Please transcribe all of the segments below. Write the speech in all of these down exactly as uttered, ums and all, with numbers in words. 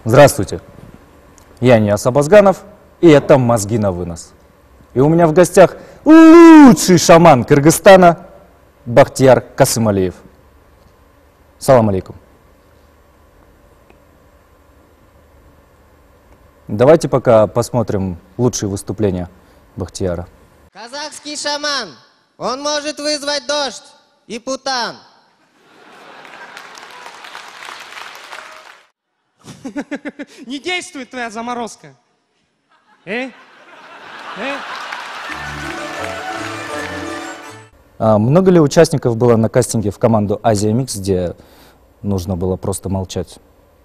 Здравствуйте, я Нияз Абазганов, и это «Мозги на вынос». И у меня в гостях лучший шаман Кыргызстана Бахтияр Касымалиев. Салам алейкум. Давайте пока посмотрим лучшие выступления Бахтияра. Казахский шаман, он может вызвать дождь и путан. Не действует твоя заморозка. Э? Э? А много ли участников было на кастинге в команду Азия Микс, где нужно было просто молчать?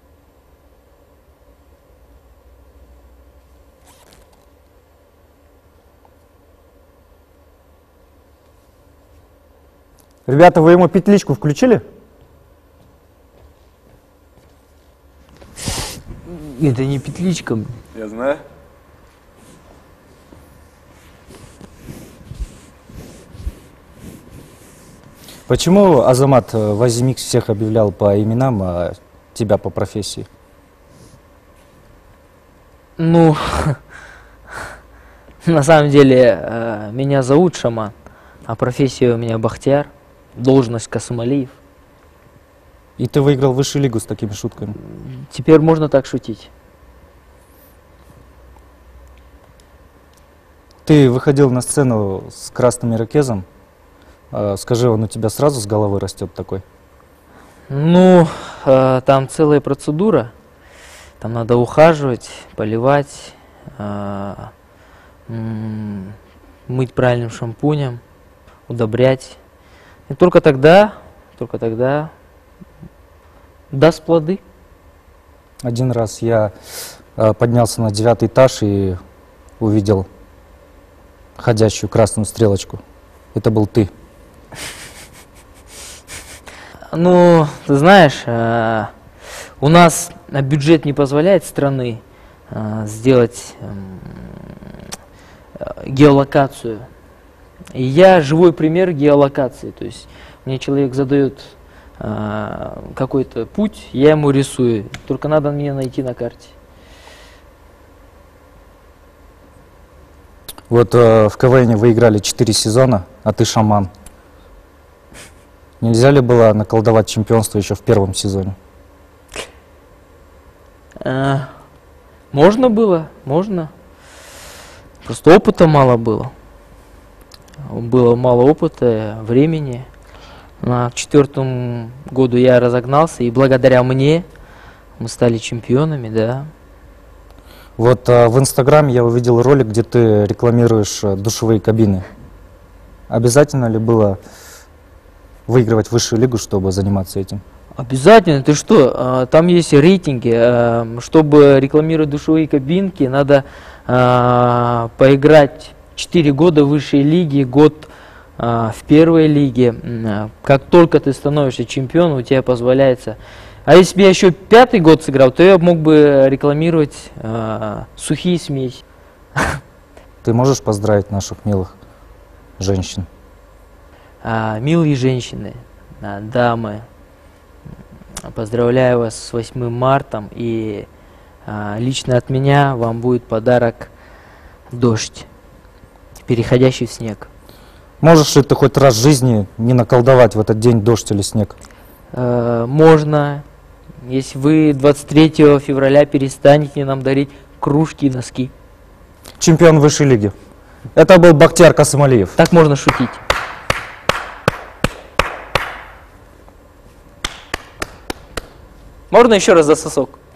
Ребята, вы ему петличку включили? Это не петличка. Я знаю. Почему Азамат в Азия Микс всех объявлял по именам, а тебя по профессии? Ну, на самом деле, меня зовут Шаман, а профессия у меня Бахтияр, должность Касымалиев. И ты выиграл высшую лигу с такими шутками? Теперь можно так шутить. Ты выходил на сцену с красным ирокезом. Скажи, он у тебя сразу с головы растет такой? Ну, там целая процедура. Там надо ухаживать, поливать, мыть правильным шампунем, удобрять. И только тогда, только тогда даст плоды. Один раз я поднялся на девятый этаж и увидел ходящую красную стрелочку. Это был ты. Ну, ты знаешь, у нас бюджет не позволяет страны сделать геолокацию. И я живой пример геолокации. То есть мне человек задает какой-то путь, я ему рисую. Только надо мне найти на карте. Вот э, в КВН вы играли четыре сезона, а ты шаман. Нельзя ли было наколдовать чемпионство еще в первом сезоне? А, можно было, можно. Просто опыта мало было. Было мало опыта, времени. А к четвертому году я разогнался, и благодаря мне мы стали чемпионами, да. Вот э, в Инстаграме я увидел ролик, где ты рекламируешь э, душевые кабины. Обязательно ли было выигрывать высшую лигу, чтобы заниматься этим? Обязательно. Ты что? А, там есть рейтинги. А, чтобы рекламировать душевые кабинки, надо а, поиграть четыре года в высшей лиге, год а, в первой лиге. Как только ты становишься чемпионом, у тебя позволяется. А если бы я еще пятый год сыграл, то я мог бы рекламировать а, сухие смеси. Ты можешь поздравить наших милых женщин? А, милые женщины, а, дамы, поздравляю вас с восьмым марта, и а, лично от меня вам будет подарок дождь, переходящий в снег. Можешь ли ты хоть раз в жизни не наколдовать в этот день дождь или снег? А, можно, если вы двадцать третьего февраля перестанете нам дарить кружки и носки. Чемпион высшей лиги. Это был Бахтияр Касымалиев. Так можно шутить. Можно еще раз за сосок?